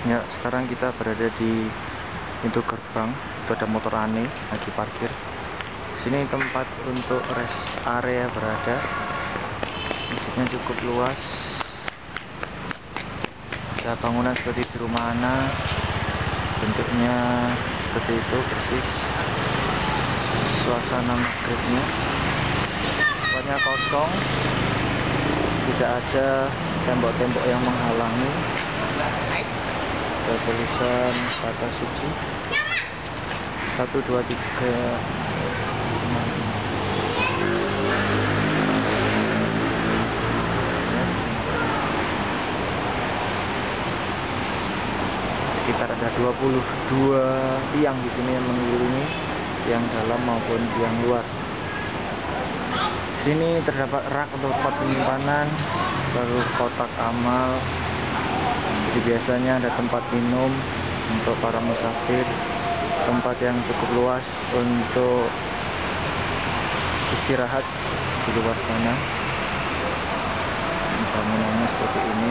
Ya, sekarang kita berada di pintu gerbang. Itu ada motor aneh lagi parkir. Sini tempat untuk rest area berada. Masjidnya cukup luas. Ada bangunan seperti di rumah Ana. Bentuknya seperti itu, persis. Suasana maghribnya. Tempatnya kosong. Tidak ada tembok-tembok yang menghalangi. Ada tulisan kata suci 1, 2, 3, 5. Sekitar ada 22 tiang di sini yang mengelilingi, tiang dalam maupun tiang luar. Di sini terdapat rak untuk tempat penyimpanan, lalu kotak amal. Jadi biasanya ada tempat minum untuk para musafir, tempat yang cukup luas untuk istirahat di luar sana. Bangunannya seperti ini.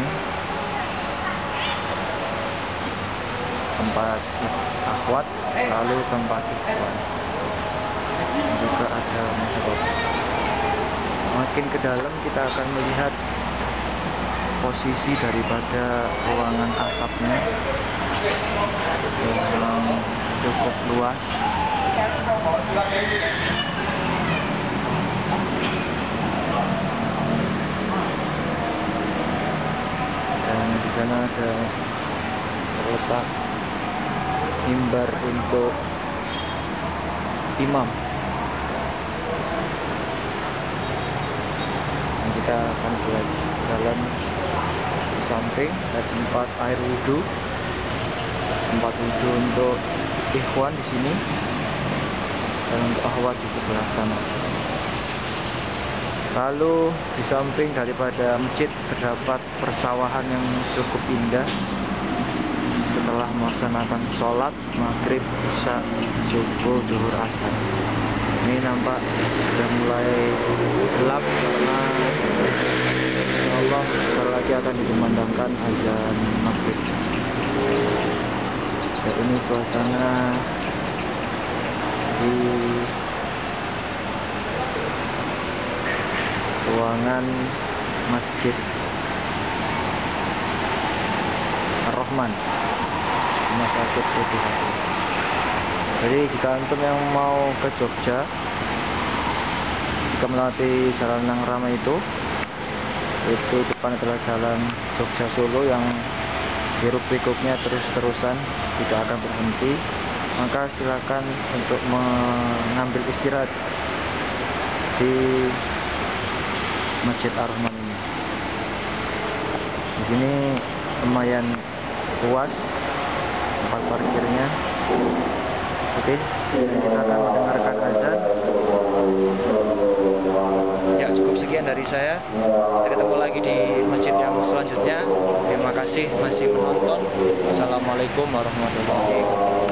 Tempat akhwat, lalu tempat ikhwan. Juga ada mihrab. Makin ke dalam kita akan melihat posisi daripada ruangan atapnya yang cukup luas. Dan di sana ada terletak mimbar untuk imam. Dan kita akan lihat dalam. Di samping ada tempat air wudhu, tempat wudhu untuk ikhwan di sini, dan untuk akhwat di sebelah sana. Lalu di samping daripada masjid terdapat persawahan yang cukup indah. Setelah melaksanakan sholat maghrib, isya, subuh, zuhur, asar, ini nampak sudah mulai gelap karena Allah sebentar lagi akan dikumandangkan azan maghrib. Dan ini suasana di ruangan Masjid Ar-Rahman, Rumah Sakit PDHP. Jadi jika antum yang mau ke Jogja, jika melewati jalan yang ramai itu depan adalah jalan Jogja Solo yang hiruk-pikuknya terus-terusan, tidak akan berhenti. Maka silakan untuk mengambil istirahat di Masjid Ar-Rahman ini. Di sini lumayan luas tempat parkirnya. Oke, kita akan mendengarkan azan. Ya, cukup sekian dari saya. Kita ketemu lagi di masjid yang selanjutnya. Terima kasih masih menonton. Wassalamualaikum warahmatullahi wabarakatuh.